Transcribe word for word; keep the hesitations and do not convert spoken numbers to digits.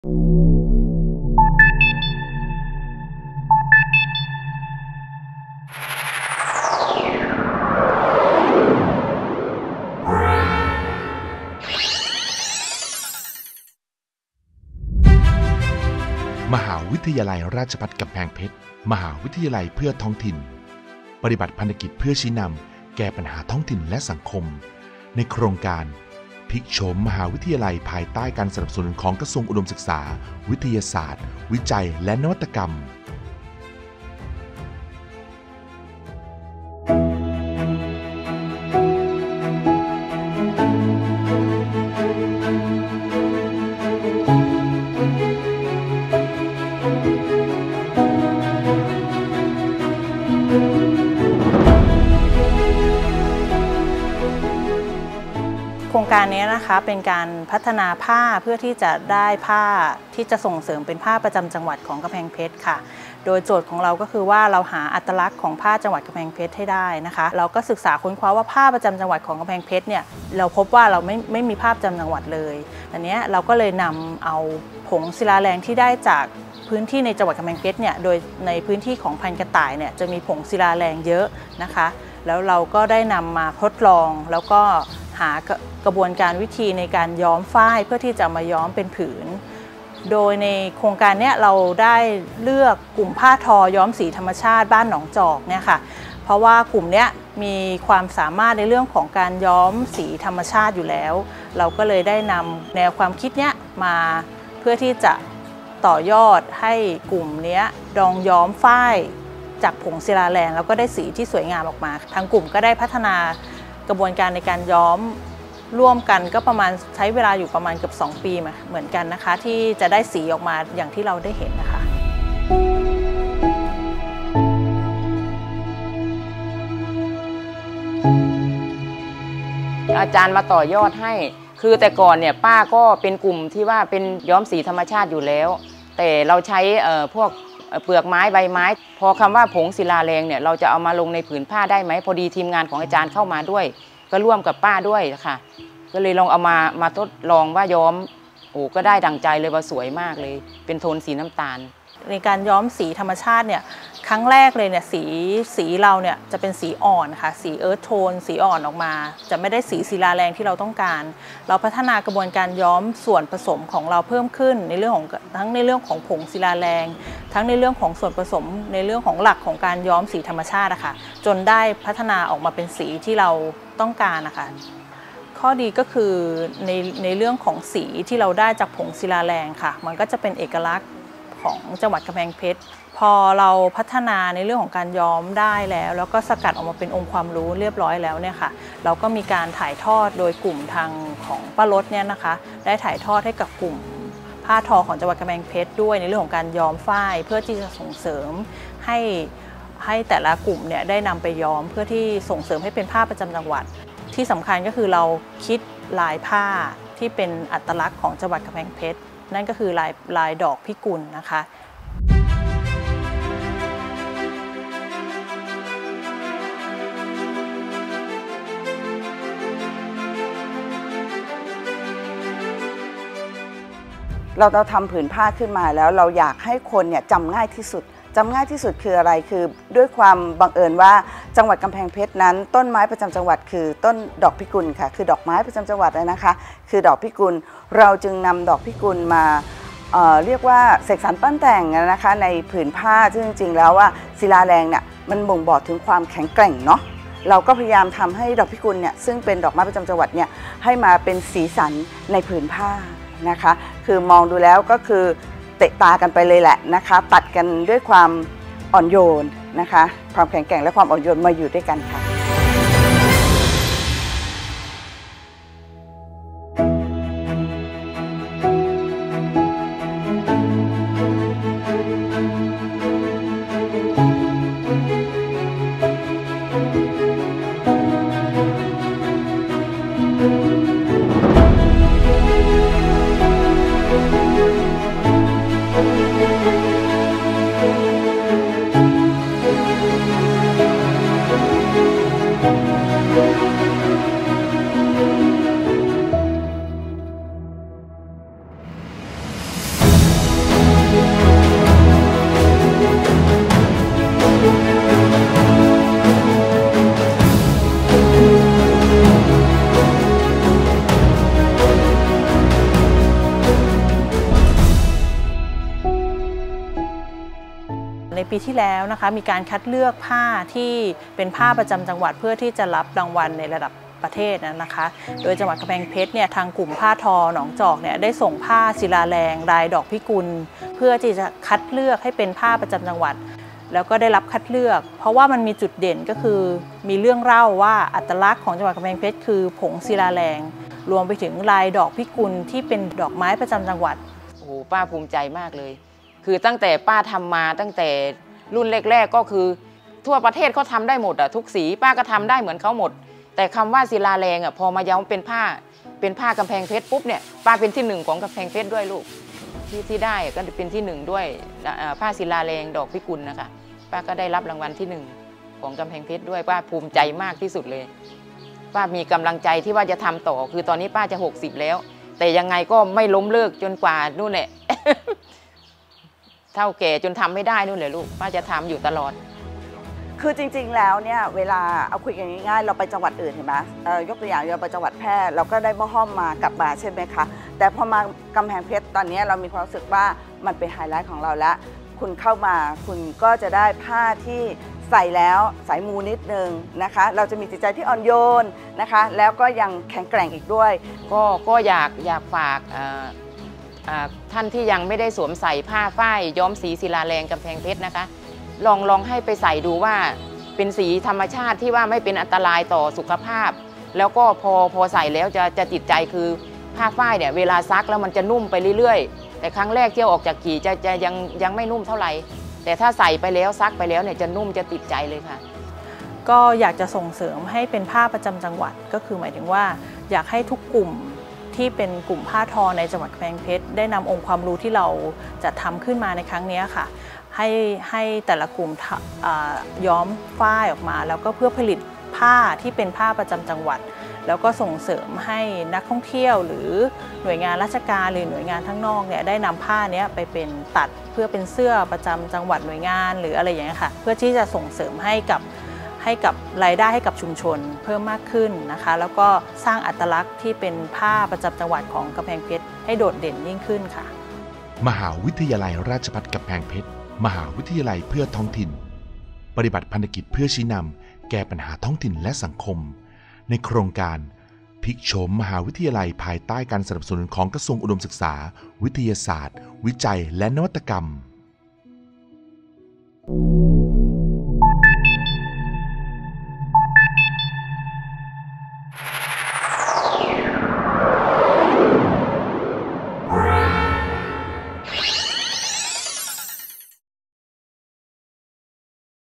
มหาวิทยาลัยราชภัฏกำแพงเพชรมหาวิทยาลัยเพื่อท้องถิ่นปฏิบัติภารกิจเพื่อชี้นำแก้ปัญหาท้องถิ่นและสังคมในโครงการพลิกโฉมมหาวิทยาลัยภายใต้การสนับสนุนของกระทรวงอุดมศึกษาวิทยาศาสตร์วิจัยและนวัตกรรมโครงการนี้นะคะเป็นการพัฒนาผ้าเพื่อที่จะได้ผ้าที่จะส่งเสริมเป็นผ้าประจำจังหวัดของกำแพงเพชรค่ะโดยโจทย์ของเราก็คือว่าเราหาอัตลักษณ์ของผ้าจังหวัดกำแพงเพชรให้ได้นะคะเราก็ศึกษาค้นคว้าว่าผ้าประจำจังหวัดของกำแพงเพชรเนี่ยเราพบว่าเราไม่ไม่มีผ้าประจำจังหวัดเลยอันนี้เราก็เลยนำเอาผงศิลาแรงที่ได้จากพื้นที่ในจังหวัดกำแพงเพชรเนี่ยโดยในพื้นที่ของพันกระต่ายเนี่ยจะมีผงศิลาแรงเยอะนะคะแล้วเราก็ได้นำมาทดลองแล้วก็หากระบวนการวิธีในการย้อมฝ้ายเพื่อที่จะมาย้อมเป็นผืนโดยในโครงการนี้เราได้เลือกกลุ่มผ้าทอย้อมสีธรรมชาติบ้านหนองจอกเนี่ยค่ะเพราะว่ากลุ่มนี้มีความสามารถในเรื่องของการย้อมสีธรรมชาติอยู่แล้วเราก็เลยได้นำแนวความคิดนี้มาเพื่อที่จะต่อยอดให้กลุ่มนี้ลองย้อมฝ้ายจากผงศิลาแรงแล้วก็ได้สีที่สวยงามออกมาทางกลุ่มก็ได้พัฒนากระบวนการในการย้อมร่วมกันก็ประมาณใช้เวลาอยู่ประมาณเกือบสองปีเหมือนกันนะคะที่จะได้สีออกมาอย่างที่เราได้เห็นนะคะอาจารย์มาต่อยอดให้คือแต่ก่อนเนี่ยป้าก็เป็นกลุ่มที่ว่าเป็นย้อมสีธรรมชาติอยู่แล้วแต่เราใช้พวกเปลือกไม้ใบไม้พอคำว่าผงศิลาแรงเนี่ยเราจะเอามาลงในผืนผ้าได้ไหมพอดีทีมงานของอาจารย์เข้ามาด้วยก็ร่วมกับป้าด้วยค่ะก็เลยลองเอามามาทดลองว่าย้อมโอ้ก็ได้ดั่งใจเลยว่าสวยมากเลยเป็นโทนสีน้ำตาลในการย้อมสีธรรมชาติเนี่ยครั้งแรกเลยเนี่ยสีสีเราเนี่ยจะเป็นสีอ่อนค่ะสีเอิร์ธโทนสีอ่อนออกมาจะไม่ได้สีศิลาแรงที่เราต้องการเราพัฒนากระบวนการย้อมส่วนผสมของเราเพิ่มขึ้นในเรื่องของทั้งในเรื่องของผงศิลาแรงทั้งในเรื่องของส่วนผสมในเรื่องของหลักของการย้อมสีธรรมชาติอะค่ะจนได้พัฒนาออกมาเป็นสีที่เราต้องการนะคะข้อดีก็คือในในเรื่องของสีที่เราได้จากผงศิลาแรงค่ะมันก็จะเป็นเอกลักษณ์ของจังหวัดกำแพงเพชรพอเราพัฒนาในเรื่องของการย้อมได้แล้วแล้วก็สกัดออกมาเป็นองค์ความรู้เรียบร้อยแล้วเนี่ยค่ะเราก็มีการถ่ายทอดโดยกลุ่มทางของป้ารถเนี่ยนะคะได้ถ่ายทอดให้กับกลุ่มผ้าทอของจังหวัดกำแพงเพชรด้วยในเรื่องของการย้อมฝ้ายเพื่อที่จะส่งเสริมให้ให้แต่ละกลุ่มเนี่ยได้นำไปย้อมเพื่อที่ส่งเสริมให้เป็นผ้าประจำจังหวัดที่สำคัญก็คือเราคิดลายผ้าที่เป็นอัตลักษณ์ของจังหวัดกำแพงเพชรนั่นก็คือลายลายดอกพิกุลนะคะเราเราทำผืนผ้าขึ้นมาแล้วเราอยากให้คนเนี่ยจำง่ายที่สุดจำง่ายที่สุดคืออะไรคือด้วยความบังเอิญว่าจังหวัดกำแพงเพชรนั้นต้นไม้ประจำจังหวัดคือต้นดอกพิกุลค่ะคือดอกไม้ประจำจังหวัดเลยนะคะคือดอกพิกุลเราจึงนำดอกพิกุลมา เอ่อ เรียกว่าเสกสรรปั้นแต่งนะคะในผืนผ้าซึ่งจริงๆแล้วว่าศิลาแรงเนี่ยมันบ่งบอกถึงความแข็งแกร่งเนาะเราก็พยายามทำให้ดอกพิกุลเนี่ยซึ่งเป็นดอกไม้ประจำจังหวัดเนี่ยให้มาเป็นสีสันในผืนผ้านะคะคือมองดูแล้วก็คือเตะตากันไปเลยแหละนะคะตัดกันด้วยความอ่อนโยนนะคะความแข็งแกร่งและความอ่อนโยนมาอยู่ด้วยกันค่ะในปีที่แล้วนะคะมีการคัดเลือกผ้าที่เป็นผ้าประจำจังหวัดเพื่อที่จะรับรางวัลในระดับประเทศนะคะ โดยจังหวัดกำแพงเพชรเนี่ยทางกลุ่มผ้าทอหนองจอกเนี่ยได้ส่งผ้าศิลาแรงลายดอกพิกุลเพื่อที่จะคัดเลือกให้เป็นผ้าประจำจังหวัดแล้วก็ได้รับคัดเลือกเพราะว่ามันมีจุดเด่นก็คือมีเรื่องเล่าว่าอัตลักษณ์ของจังหวัดกำแพงเพชรคือผงศิลาแรงรวมไปถึงลายดอกพิกุลที่เป็นดอกไม้ประจำจังหวัดโอ้โหป้าภูมิใจมากเลยคือตั้งแต่ป้าทำมาตั้งแต่รุ่นแรกๆก็คือทั่วประเทศเขาทำได้หมดอะทุกสีป้าก็ทำได้เหมือนเขาหมดแต่คำว่าศิลาแรงอะพอมาย้อมเป็นผ้าเป็นผ้ากำแพงเพชรปุ๊บเนี่ยป้าเป็นที่หนึ่งของกำแพงเพชรด้วยลูกที่ที่ได้ก็เป็นที่หนึ่งด้วยผ้าศิลาแรงดอกพิกุลนะคะป้าก็ได้รับรางวัลที่หนึ่งของกำแพงเพชรด้วยป้าภูมิใจมากที่สุดเลยป้ามีกำลังใจที่ว่าจะทำต่อคือตอนนี้ป้าจะหกสิบแล้วแต่ยังไงก็ไม่ล้มเลิกจนกว่านู่นแหละ เท่าแก่จนทำไม่ได้นู่นเลยลูกป้าจะทำอยู่ตลอดคือจริงๆแล้วเนี่ยเวลาเอาคุยกันง่ายๆเราไปจังหวัดอื่นเห็นไหมยกตัวอย่างเราไปจังหวัดแพร่เราก็ได้หม้อห้อมมากลับมาใช่ไหมคะแต่พอมากำแพงเพชรตอนนี้เรามีความรู้สึกว่ามันเป็นไฮไลท์ของเราแล้วคุณเข้ามาคุณก็จะได้ผ้าที่ใส่แล้วสายมูนิดนึงนะคะเราจะมีจิตใจที่อ่อนโยนนะคะแล้วก็ยังแข็งแกร่งอีกด้วยก็ก็อยากอยากฝากท่านที่ยังไม่ได้สวมใส่ผ้าฝ้ายย้อมสีศิลาแรงกำแพงเพชรนะคะลองลองให้ไปใส่ดูว่าเป็นสีธรรมชาติที่ว่าไม่เป็นอันตรายต่อสุขภาพแล้วก็พอพอใส่แล้วจะจะติดใจคือผ้าฝ้ายเนี่ยเวลาซักแล้วมันจะนุ่มไปเรื่อยๆแต่ครั้งแรกที่เอาออกจากกี่จะจะยังยังไม่นุ่มเท่าไหร่แต่ถ้าใส่ไปแล้วซักไปแล้วเนี่ยจะนุ่มจะติดใจเลยค่ะก็อยากจะส่งเสริมให้เป็นผ้าประจำจังหวัดก็คือหมายถึงว่าอยากให้ทุกกลุ่มที่เป็นกลุ่มผ้าทอในจังหวัดกำแพงเพชรได้นำองค์ความรู้ที่เราจะทำขึ้นมาในครั้งนี้ค่ะให้ให้แต่ละกลุ่มย้อมฝ้ายออกมาแล้วก็เพื่อผลิตผ้าที่เป็นผ้าประจำจังหวัดแล้วก็ส่งเสริมให้นักท่องเที่ยวหรือหน่วยงานราชการหรือหน่วยงานข้างนอกเนี่ยได้นำผ้านี้ไปเป็นตัดเพื่อเป็นเสื้อประจำจังหวัดหน่วยงานหรืออะไรอย่างนี้ค่ะเพื่อที่จะส่งเสริมให้กับให้กับรายได้ให้กับชุมชนเพิ่มมากขึ้นนะคะแล้วก็สร้างอัตลักษณ์ที่เป็นผ้าประจำจังหวัดของกำแพงเพชรให้โดดเด่นยิ่งขึ้นค่ะมหาวิทยาลัยราชภัฏกำแพงเพชรมหาวิทยาลัยเพื่อท้องถิ่นปฏิบัติภารกิจเพื่อชี้นำแก้ปัญหาท้องถิ่นและสังคมในโครงการพลิกโฉมมหาวิทยาลัยภายใต้การสนับสนุนของกระทรวงอุดมศึกษาวิทยาศาสตร์วิจัยและนวัตกรรม